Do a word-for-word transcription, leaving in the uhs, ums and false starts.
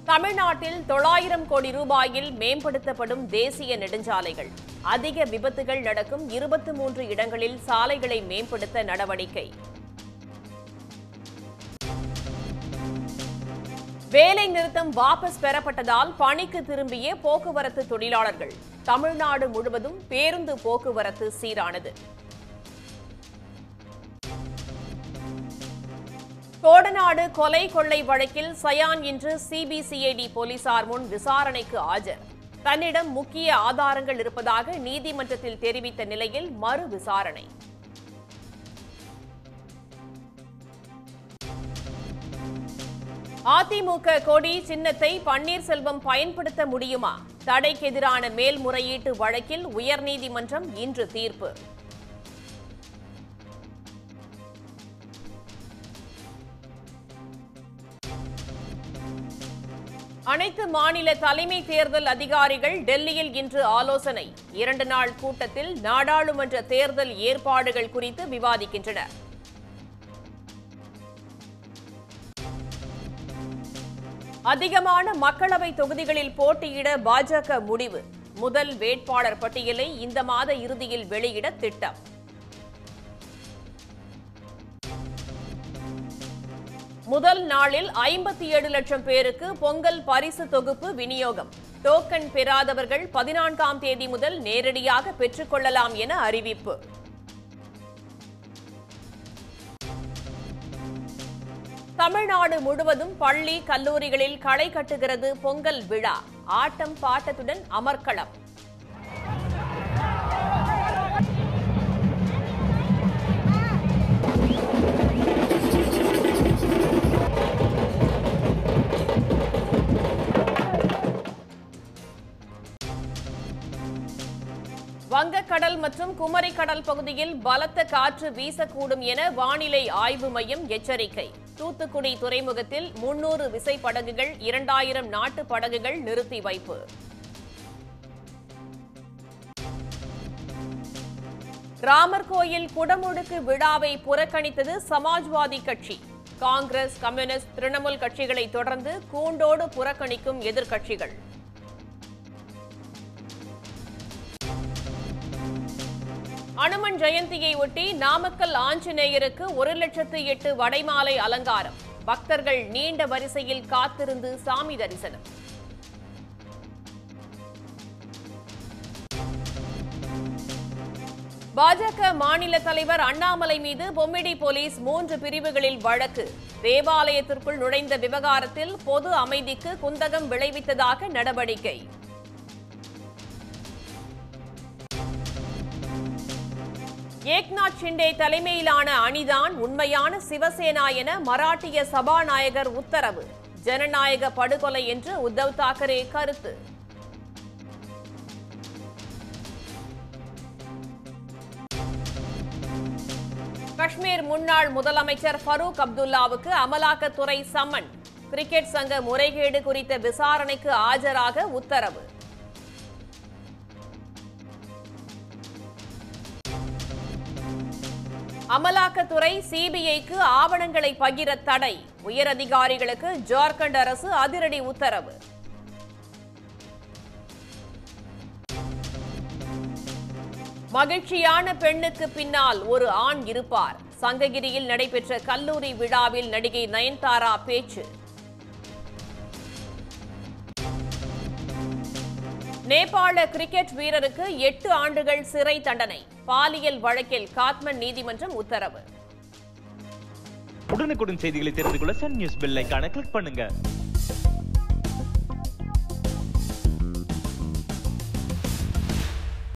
தமிழ்நாட்டில் தொள்ளாயிரம் கோடி ரூபாயில் மேம்படுத்தப்படும் தேசிய நெடுஞ்சாலைகள். அதிக விபத்துகள் நடக்கும் இருபத்தி மூன்று இடங்களில் சாலைகளை மேம்படுத்த நடவடிக்கை. வேலை நிறுத்தம் வாபஸ் பெறப்பட்டதால் பணிக்கு திரும்பிய போக்குவரத்து தொழிலாளர்கள். தமிழ்நாடு முழுவதும் பேருந்து போக்குவரத்து சீரானது. கோடநாடு கொலை கொள்ளை வழக்கில் சயான் இன்று சிபிசிஐடி போலீசார் முன் விசாரணைக்கு ஆஜர். தன்னிடம் முக்கிய ஆதாரங்கள் இருப்பதாக நீதிமன்றத்தில் தெரிவித்த நிலையில் மறு விசாரணை. அதிமுக கொடி சின்னத்தை பன்னீர்செல்வம் பயன்படுத்த முடியுமா? தடைக்கு எதிரான மேல்முறையீட்டு வழக்கில் உயர்நீதிமன்றம் இன்று தீர்ப்பு. அனைத்து மாநில தலைமை தேர்தல் அதிகாரிகள் டெல்லியில் இன்று ஆலோசனை. இரண்டு நாள் கூட்டத்தில் நாடாளுமன்ற தேர்தல் ஏற்பாடுகள் குறித்து விவாதிக்கின்றனர். அதிகமான மக்களவை தொகுதிகளில் போட்டியிட பாஜக முடிவு. முதல் வேட்பாளர் பட்டியலை இந்த மாத இறுதியில் வெளியிட திட்டம். முதல் நாளில் ஐம்பத்தி ஏழு லட்சம் பேருக்கு பொங்கல் பரிசு தொகுப்பு விநியோகம். டோக்கன் பெறாதவர்கள் பதினான்காம் தேதி முதல் நேரடியாக பெற்றுக் கொள்ளலாம் என அறிவிப்பு. தமிழ்நாடு முழுவதும் பள்ளி கல்லூரிகளில் களை கட்டுகிறது பொங்கல் விழா. ஆட்டம் பாட்டத்துடன் அமர்க்களம். வங்கக்கடல் மற்றும் குமரிக்கடல் பகுதியில் பலத்த காற்று வீசக்கூடும் என வானிலை ஆய்வு மையம் எச்சரிக்கை. தூத்துக்குடி துறைமுகத்தில் முன்னூறு விசைப்படகுகள், இரண்டாயிரம் நாட்டு படகுகள் நிறுத்தி வைப்பு. ராமர் கோயில் குடமுழுக்கு விழாவை புறக்கணித்தது சமாஜ்வாதி கட்சி. காங்கிரஸ், கம்யூனிஸ்ட், திரிணாமுல் கட்சிகளை தொடர்ந்து கூண்டோடு புறக்கணிக்கும் எதிர்க்கட்சிகள். அனுமன் ஜெயந்தியை ஒட்டி நாமக்கல் ஆஞ்சநேயருக்கு ஒரு லட்சத்து எட்டு வடைமாலை அலங்காரம். பக்தர்கள் நீண்ட வரிசையில் காத்திருந்து சாமி தரிசனம். பாஜக மாநில தலைவர் அண்ணாமலை மீது பொம்மிடி போலீஸ் மூன்று பிரிவுகளில் வழக்கு. தேவாலயத்திற்குள் நுழைந்த விவகாரத்தில் பொது அமைதிக்கு குந்தகம் விளைவித்ததாக நடவடிக்கை. ஏக்நாத் ஷிண்டே தலைமையிலான அணிதான் உண்மையான சிவசேனா என மராட்டிய சபாநாயகர் உத்தரவு. ஜனநாயக படுகொலை என்று உத்தவ் தாக்கரே கருத்து. காஷ்மீர் முன்னாள் முதலமைச்சர் ஃபரூக் அப்துல்லாவுக்கு அமலாக்கத்துறை சம்மன். கிரிக்கெட் சங்க முறைகேடு குறித்த விசாரணைக்கு ஆஜராக உத்தரவு. அமலாக்கத்துறை சிபிஐக்கு ஆவணங்களை பகிர தடை. உயரதிகாரிகளுக்கு ஜார்க்கண்ட் அரசு அதிரடி உத்தரவு. மகிழ்ச்சியான பெண்ணுக்கு பின்னால் ஒரு ஆண் இருப்பார். சங்ககிரியில் நடைபெற்ற கல்லூரி விழாவில் நடிகை நயன்தாரா பேச்சு. நேபாள கிரிக்கெட் வீரருக்கு எட்டு ஆண்டுகள் சிறை தண்டனை. பாலியல் வழக்கில் காத்மண்ட் நீதிமன்றம் உத்தரவு. உடனுக்குடன் செய்திகளை தெரிந்து கொள்ள சன் நியூஸ் பெல் ஐகானை கிளிக் பண்ணுங்க.